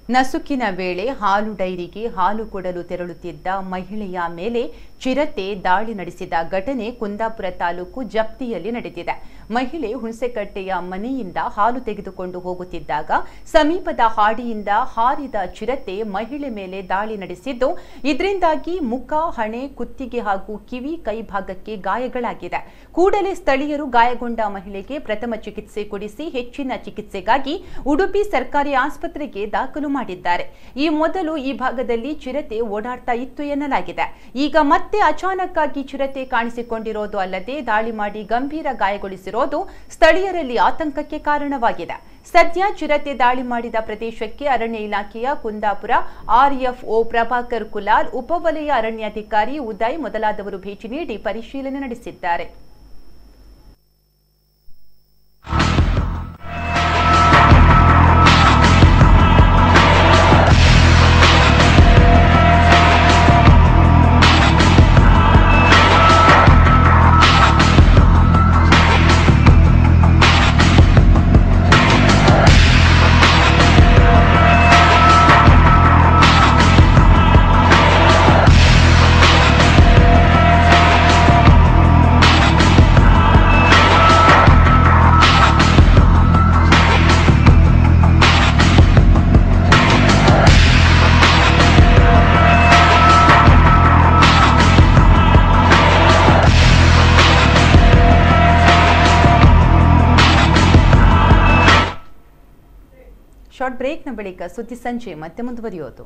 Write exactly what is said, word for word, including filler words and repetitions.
ನಸುಕಿನ ವೇಳೆ ಹಾಲು ಡೈರಿಗೆ ಹಾಲು ಕೊಡಲು ತೆರಳುತ್ತಿದ್ದ ಮಹಿಳೆಯ ಮೇಲೆ ಚಿರತೆ ದಾಳಿ ನಡೆಸಿದ ಘಟನೆ ಕುಂದಾಪುರ ತಾಲೂಕು ಜಪ್ತಿಯಲ್ಲಿ ನಡೆದಿದೆ. ಮಹಿಳೆ ಹುಣಸೆಕಟ್ಟೆಯ ಮನೆಯಿಂದ ಹಾಲು ತೆಗೆದುಕೊಂಡು ಹೋಗುತ್ತಿದ್ದಾಗ ಸಮೀಪದ ಹಾಡಿಯಿಂದ ಹಾರಿದ ಚಿರತೆ ಮಹಿಳೆ ಮೇಲೆ ದಾಳಿ ನಡೆಸಿದ್ದು, ಇದರಿಂದಾಗಿ ಮುಖ, ಹಣೆ, ಕುತ್ತಿಗೆ ಹಾಗೂ ಕಿವಿ, ಕೈ ಭಾಗಕ್ಕೆ ಗಾಯಗಳಾಗಿದೆ. ಕೂಡಲೇ ಸ್ಥಳೀಯರು ಗಾಯಗೊಂಡ ಮಹಿಳೆಗೆ ಪ್ರಥಮ ಚಿಕಿತ್ಸೆ ಕೊಡಿಸಿ ಹೆಚ್ಚಿನ ಚಿಕಿತ್ಸೆಗಾಗಿ ಉಡುಪಿ ಸರ್ಕಾರಿ ಆಸ್ಪತ್ರೆಗೆ ದಾಖಲು ಮಾಡಿದ್ದಾರೆ. ಈ ಮೊದಲು ಈ ಭಾಗದಲ್ಲಿ ಚಿರತೆ ಓಡಾಡ್ತಾ ಇತ್ತು ಎನ್ನಲಾಗಿದೆ. ಈಗ ಮತ್ತೆ ಅಚಾನಕ್ ಆಗಿ ಚಿರತೆ ಕಾಣಿಸಿಕೊಂಡಿರೋದು ಅಲ್ಲದೆ ದಾಳಿ ಮಾಡಿ ಗಂಭೀರ ಗಾಯಗೊಳಿಸಿರೋದು ಸ್ಥಳೀಯರಲ್ಲಿ ಆತಂಕಕ್ಕೆ ಕಾರಣವಾಗಿದೆ. ಸದ್ಯ ಚಿರತೆ ದಾಳಿ ಮಾಡಿದ ಪ್ರದೇಶಕ್ಕೆ ಅರಣ್ಯ ಇಲಾಖೆಯ ಕುಂದಾಪುರ ಆರ್ಎಫ್ಒ ಪ್ರಭಾಕರ್ ಕುಲಾಲ್, ಉಪವಲಯ ಅರಣ್ಯಾಧಿಕಾರಿ ಉದಯ್ ಮೊದಲಾದವರು ಭೇಟಿ ನೀಡಿ ಪರಿಶೀಲನೆ ನಡೆಸಿದ್ದಾರೆ. ಶಾರ್ಟ್ ಬ್ರೇಕ್ನ ಬಳಿಕ ಸುದ್ದಿ ಸಂಜೆ ಮತ್ತೆ ಮುಂದುವರಿಯೋದು.